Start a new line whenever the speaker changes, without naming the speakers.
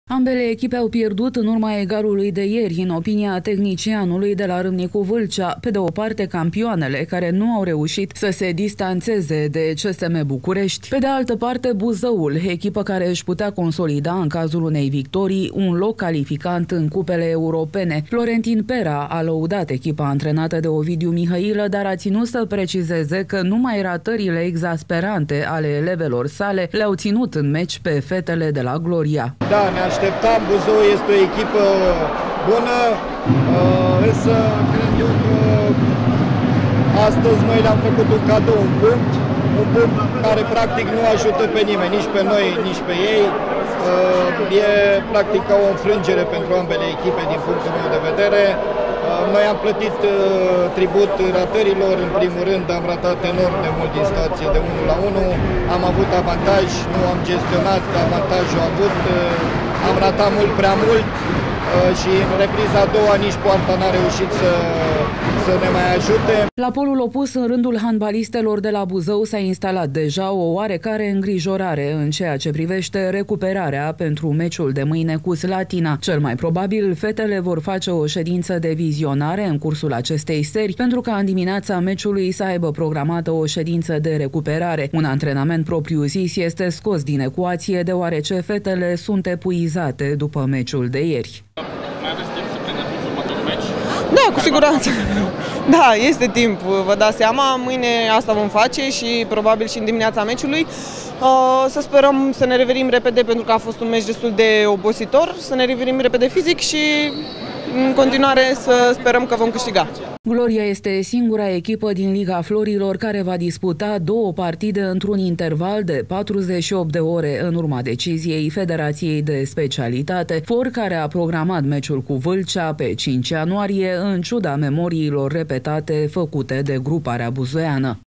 Ambele echipe au pierdut în urma egalului de ieri, în opinia tehnicianului de la Râmnicu Vâlcea. Pe de o parte, campioanele, care nu au reușit să se distanțeze de CSM București. Pe de altă parte, Buzăul, echipă care își putea consolida în cazul unei victorii un loc calificant în cupele europene. Florentin Pera a lăudat echipa antrenată de Ovidiu Mihailă, dar a ținut să precizeze că numai ratările exasperante ale elevelor sale le-au ținut în meci pe fetele de la Gloria.
Da, ne așteptam, Buzău este o echipă bună, însă cred eu că astăzi noi le-am făcut un cadou, un punct care practic nu ajută pe nimeni, nici pe noi, nici pe ei. E practic o înfrângere pentru ambele echipe din punctul meu de vedere. Noi am plătit tribut ratărilor, în primul rând am ratat enorm de mult din situație de 1-1, am avut avantaj, nu am gestionat avantajul avut, am ratat mult prea mult și în repriza a doua nici poarta n-a reușit să ne mai ajute.
La polul opus, în rândul handbalistelor de la Buzău s-a instalat deja o oarecare îngrijorare în ceea ce privește recuperarea pentru meciul de mâine cu Slatina. Cel mai probabil, fetele vor face o ședință de vizionare în cursul acestei seri, pentru ca în dimineața meciului să aibă programată o ședință de recuperare. Un antrenament propriu-zis este scos din ecuație, deoarece fetele sunt epuizate după meciul de ieri.
Mai aveți timp să pregătiți următorul meci?
Da, cu siguranță. Da, este timp, vă dați seama, mâine asta vom face și probabil și în dimineața meciului. Să sperăm să ne revenim repede, pentru că a fost un meci destul de obositor, să ne revenim repede fizic și în continuare să sperăm că vom câștiga.
Gloria este singura echipă din Liga Florilor care va disputa 2 partide într-un interval de 48 de ore în urma deciziei Federației de Specialitate, FOR, care a programat meciul cu Vâlcea pe 5 ianuarie, în ciuda memoriilor repetate făcute de gruparea buzoiană.